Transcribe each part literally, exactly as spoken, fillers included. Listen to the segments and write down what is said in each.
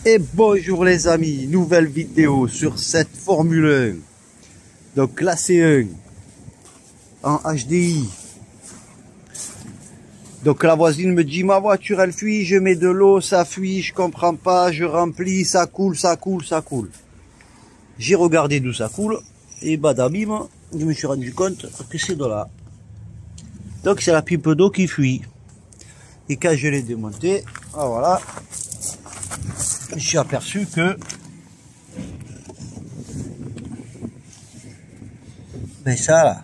Et bonjour les amis, nouvelle vidéo sur cette Formule un. Donc la C un en H D I. Donc la voisine me dit ma voiture elle fuit, je mets de l'eau, ça fuit, je comprends pas, je remplis, ça coule, ça coule, ça coule. J'ai regardé d'où ça coule et badabim, je me suis rendu compte que c'est de là. Donc c'est la pipe d'eau qui fuit. Et quand je l'ai démonté, ah, voilà, je suis aperçu que ben ça là,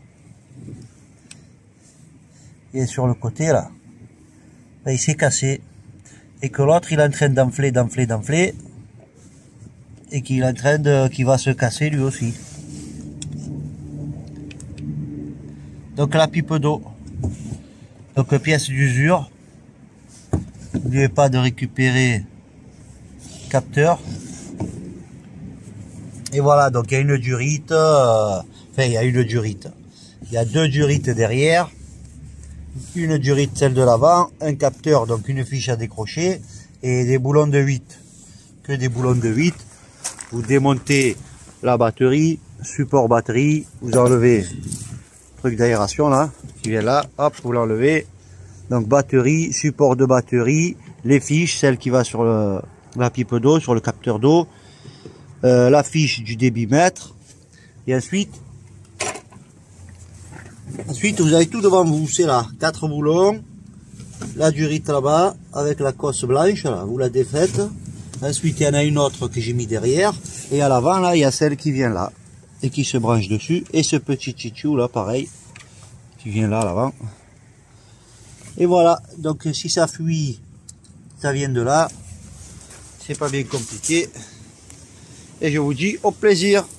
il est sur le côté là, ben, il s'est cassé et que l'autre il est en train d'enfler, d'enfler, d'enfler et qu'il est en train de, qu'il va se casser lui aussi. Donc la pipe d'eau, donc pièce d'usure, n'oubliez pas de récupérer capteur. Et voilà, donc il y a une durite, euh, enfin il y a une durite, il y a deux durites derrière, une durite celle de l'avant, un capteur, donc une fiche à décrocher et des boulons de huit, que des boulons de huit. Vous démontez la batterie, support batterie, vous enlevez le truc d'aération là, qui vient là, hop, vous l'enlevez. Donc batterie, support de batterie, les fiches, celle qui va sur le, la pipe d'eau, sur le capteur d'eau, euh, la fiche du débitmètre, et ensuite, ensuite vous avez tout devant vous, c'est là, quatre boulons, la durite là-bas, avec la cosse blanche, là, vous la défaites, ensuite il y en a une autre que j'ai mis derrière, et à l'avant là, il y a celle qui vient là, et qui se branche dessus, et ce petit chichou là, pareil, qui vient là, à l'avant. Et voilà, donc si ça fuit, ça vient de là, c'est pas bien compliqué. Et je vous dis au plaisir.